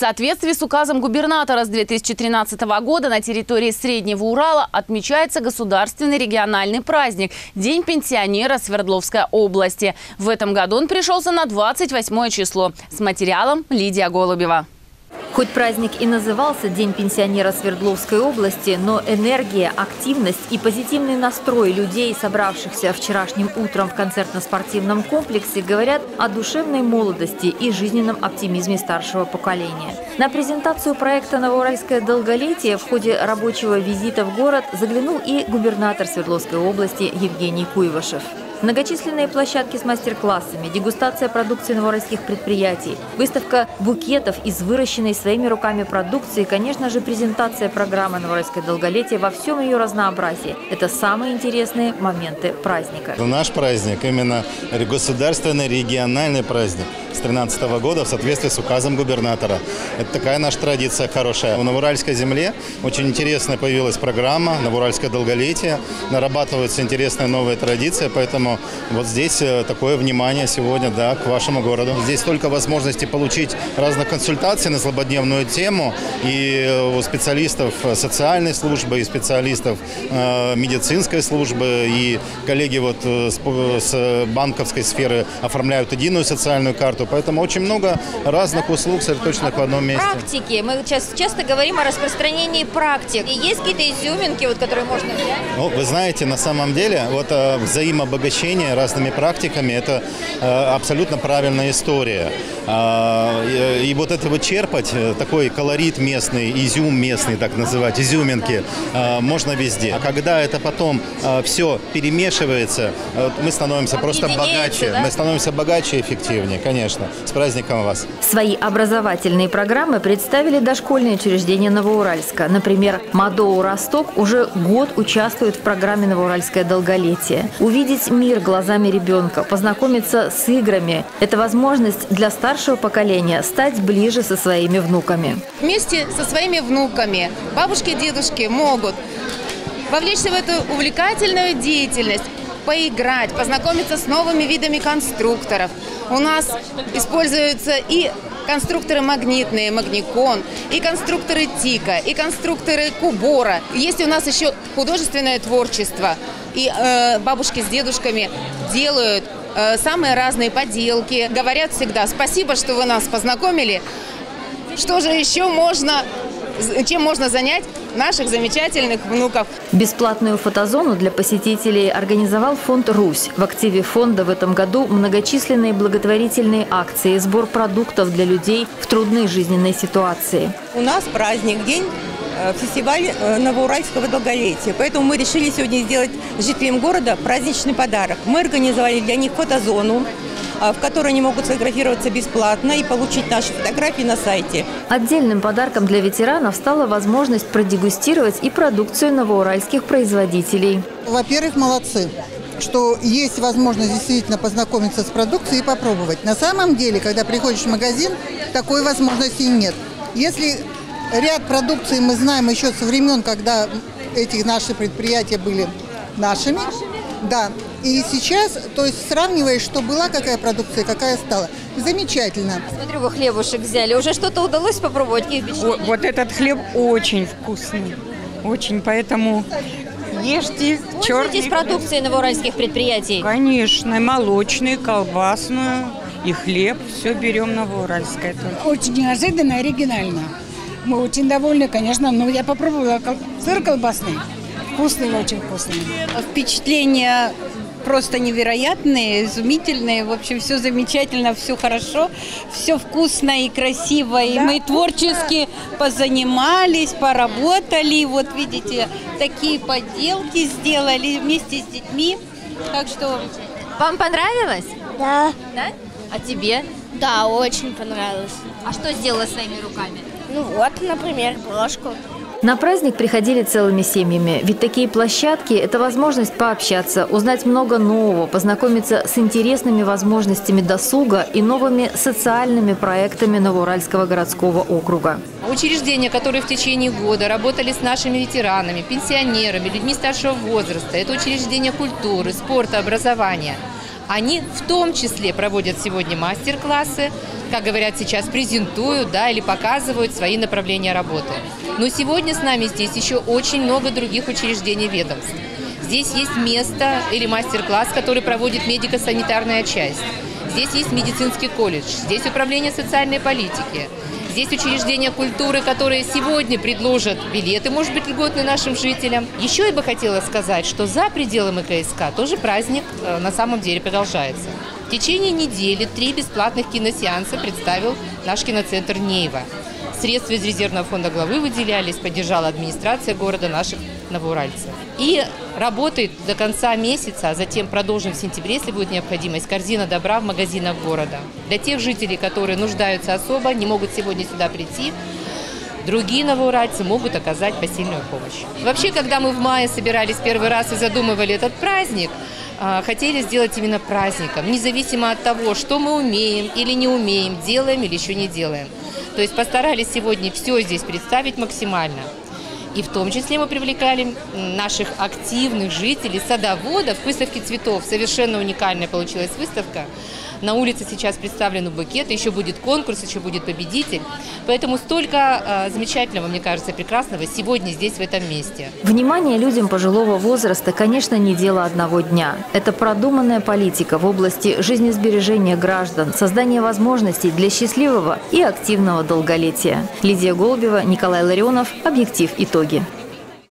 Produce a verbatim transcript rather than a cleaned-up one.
соответствии с указом губернатора с две тысячи тринадцатого года на территории Среднего Урала отмечается государственный региональный праздник – День пенсионера Свердловской области. В этом году он пришелся на двадцать восьмое число. С материалом Лидия Голубева. Хоть праздник и назывался День пенсионера Свердловской области, но энергия, активность и позитивный настрой людей, собравшихся вчерашним утром в концертно-спортивном комплексе, говорят о душевной молодости и жизненном оптимизме старшего поколения. На презентацию проекта «Новоуральское долголетие» в ходе рабочего визита в город заглянул и губернатор Свердловской области Евгений Куйвашев. Многочисленные площадки с мастер-классами, дегустация продукции новоуральских предприятий, выставка букетов из выращенной своими руками продукции и, конечно же, презентация программы «Новоуральское долголетие» во всем ее разнообразии. Это самые интересные моменты праздника. Наш праздник именно государственный региональный праздник с две тысячи тринадцатого года в соответствии с указом губернатора. Это такая наша традиция хорошая. В Новоуральской земле очень интересная появилась программа «Новоуральское долголетие». Нарабатываются интересные новые традиции, поэтому вот здесь такое внимание сегодня, да, к вашему городу. Здесь столько возможностей получить разных консультаций на злободневную тему и у специалистов социальной службы, и специалистов э, медицинской службы, и коллеги вот с, с банковской сферы оформляют единую социальную карту. Поэтому очень много разных услуг сосредоточенных в одном месте. Практики. Мы сейчас часто говорим о распространении практик. И есть какие-то изюминки, вот, которые можно взять? Ну, вы знаете, на самом деле вот взаимообогащение разными практиками – это э, абсолютно правильная история. А, и, и вот это вот черпать, такой колорит местный, изюм местный, так называть, изюминки, э, можно везде. А когда это потом э, все перемешивается, э, мы становимся просто богаче. Да? Мы становимся богаче и эффективнее, конечно. С праздником вас. Свои образовательные программы представили дошкольные учреждения Новоуральска. Например, МАДОУ «Росток» уже год участвует в программе «Новоуральское долголетие». Увидеть мир глазами ребенка, познакомиться с играми – это возможность для старшего поколения стать ближе со своими внуками. Вместе со своими внуками бабушки и дедушки могут вовлечься в эту увлекательную деятельность, поиграть, познакомиться с новыми видами конструкторов. У нас используются и конструкторы магнитные, магникон, и конструкторы тика, и конструкторы кубора. Есть у нас еще художественное творчество. И э, бабушки с дедушками делают э, самые разные поделки. Говорят всегда: спасибо, что вы нас познакомили. Что же еще можно, чем можно занять наших замечательных внуков? Бесплатную фотозону для посетителей организовал фонд «Русь». В активе фонда в этом году многочисленные благотворительные акции, сбор продуктов для людей в трудной жизненной ситуации. У нас праздник, день, фестиваль Новоуральского долголетия. Поэтому мы решили сегодня сделать жителям города праздничный подарок. Мы организовали для них фотозону, в которой они могут сфотографироваться бесплатно и получить наши фотографии на сайте. Отдельным подарком для ветеранов стала возможность продегустировать и продукцию новоуральских производителей. Во-первых, молодцы, что есть возможность действительно познакомиться с продукцией и попробовать. На самом деле, когда приходишь в магазин, такой возможности нет. Если ряд продукции мы знаем еще со времен, когда эти наши предприятия были нашими, да. И сейчас, то есть сравниваешь, что была какая продукция, какая стала. Замечательно. Смотрю, вы хлебушек взяли. Уже что-то удалось попробовать? Вот, вот этот хлеб очень вкусный. Очень, поэтому ешьте черный. Пользуетесь продукцией новоуральских предприятий? Конечно, молочную, колбасную и хлеб. Все берем новоуральское. Очень неожиданно, оригинально. Мы очень довольны, конечно. Но я попробовала сыр колбасный. Вкусный, очень вкусный. Впечатления просто невероятные, изумительные. В общем, все замечательно, все хорошо, все вкусно и красиво. И да, мы творчески вкусно позанимались, поработали. Вот видите, такие поделки сделали вместе с детьми. Так что... Вам понравилось? Да. Да? А тебе? Да, очень понравилось. А что сделала своими руками? Ну вот, например, брошку. На праздник приходили целыми семьями, ведь такие площадки – это возможность пообщаться, узнать много нового, познакомиться с интересными возможностями досуга и новыми социальными проектами Новоуральского городского округа. Учреждения, которые в течение года работали с нашими ветеранами, пенсионерами, людьми старшего возраста, это учреждения культуры, спорта, образования. Они в том числе проводят сегодня мастер-классы, как говорят сейчас, презентуют, да, или показывают свои направления работы. Но сегодня с нами здесь еще очень много других учреждений ведомств. Здесь есть место или мастер-класс, который проводит медико-санитарная часть. Здесь есть медицинский колледж, здесь управление социальной политики. Здесь учреждения культуры, которые сегодня предложат билеты, может быть, льготные нашим жителям. Еще я бы хотела сказать, что за пределами КСК тоже праздник э, на самом деле продолжается. В течение недели три бесплатных киносеанса представил наш киноцентр «Нейва». Средства из резервного фонда главы выделялись, поддержала администрация города наших новоуральцев. И работает до конца месяца, а затем продолжим в сентябре, если будет необходимость, корзина добра в магазинах города. Для тех жителей, которые нуждаются особо, не могут сегодня сюда прийти, другие новоуральцы могут оказать посильную помощь. Вообще, когда мы в мае собирались первый раз и задумывали этот праздник, хотели сделать именно праздником, независимо от того, что мы умеем или не умеем, делаем или еще не делаем. То есть постарались сегодня все здесь представить максимально. И в том числе мы привлекали наших активных жителей, садоводов к выставке цветов. Совершенно уникальная получилась выставка. На улице сейчас представлены букеты, еще будет конкурс, еще будет победитель. Поэтому столько э, замечательного, мне кажется, прекрасного сегодня здесь, в этом месте. Внимание людям пожилого возраста, конечно, не дело одного дня. Это продуманная политика в области жизнесбережения граждан, создания возможностей для счастливого и активного долголетия. Лидия Голубева, Николай Ларионов. Объектив. Итоги.